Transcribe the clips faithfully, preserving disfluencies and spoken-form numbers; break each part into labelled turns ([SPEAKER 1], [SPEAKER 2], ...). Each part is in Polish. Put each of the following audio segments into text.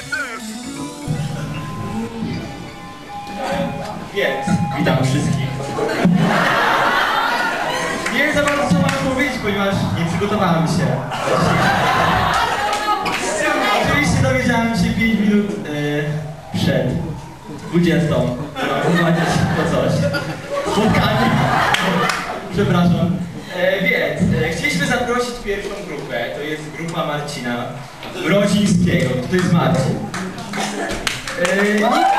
[SPEAKER 1] Więc witam wszystkich. Nie wiem za bardzo co mam powiedzieć, ponieważ nie przygotowałem się. Oczywiście dowiedziałem się pięć minut yy, przed dwudziestą. Prowadzić to coś. Spotkanie. Przepraszam. E, więc e, chcieliśmy zaprosić pierwszą grupę. To jest grupa Marcina Mrozińskiego. To jest Marcin. E,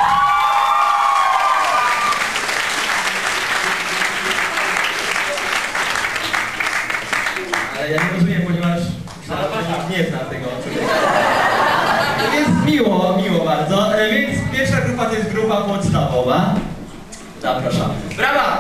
[SPEAKER 1] Ale ja nie rozumiem, ponieważ nie zna tego człowieka. Więc miło, miło bardzo. E, więc pierwsza grupa to jest grupa podstawowa. Zapraszamy. Brawa!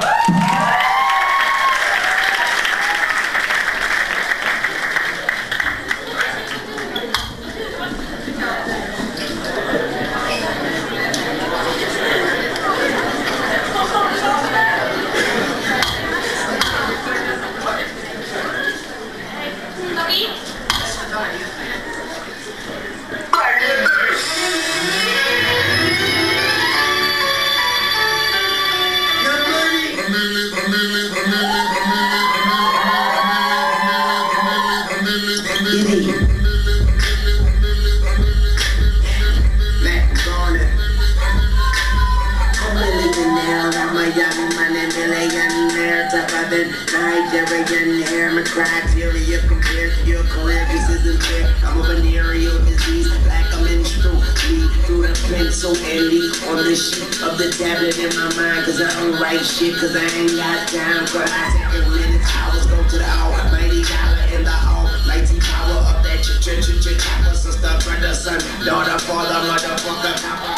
[SPEAKER 2] Nigerian air, my criteria compared to your clearance isn't fair. I'm a venereal disease, like I'm in through lead through the pencil and leak on the sheet of the tablet in my mind. Cause I don't write shit, cause I ain't got time for I take minutes, hours, go to the almighty dollar in the almighty power of that ch ch ch ch chopper, sister, brother, son, daughter, father, motherfucker, papa.